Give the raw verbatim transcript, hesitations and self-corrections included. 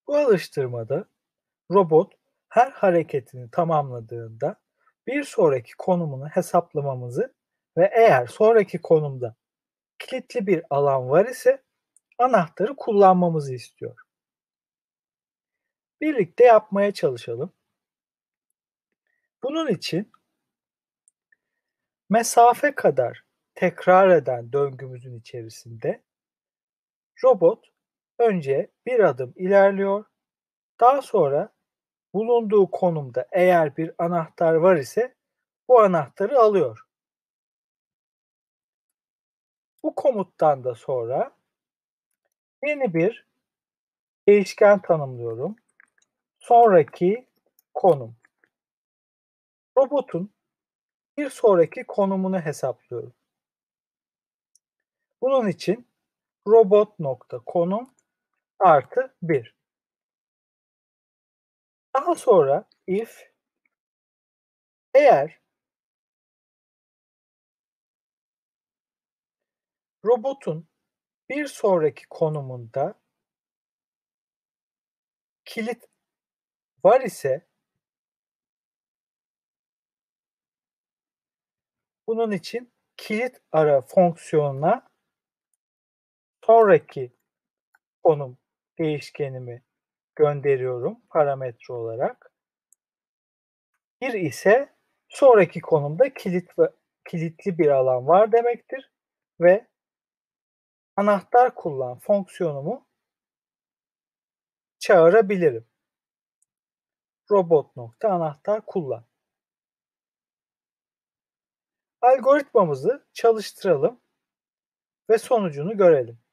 Bu alıştırmada robot her hareketini tamamladığında bir sonraki konumunu hesaplamamızı ve eğer sonraki konumda kilitli bir alan var ise anahtarı kullanmamızı istiyor. Birlikte yapmaya çalışalım. Bunun için mesafe kadar tekrar eden döngümüzün içerisinde robot önce bir adım ilerliyor, daha sonra bulunduğu konumda eğer bir anahtar var ise bu anahtarı alıyor. Bu komuttan da sonra yeni bir değişken tanımlıyorum. Sonraki konum. Robotun bir sonraki konumunu hesaplıyorum. Bunun için robot.konum artı bir. Daha sonra if eğer robotun bir sonraki konumunda kilit var ise bunun için kilit ara fonksiyonuna sonraki konum değişkenimi gönderiyorum parametre olarak. bir ise sonraki konumda kilit ve kilitli bir alan var demektir ve anahtar kullan fonksiyonumu çağırabilirim. Robot.anahtar kullan. Algoritmamızı çalıştıralım ve sonucunu görelim.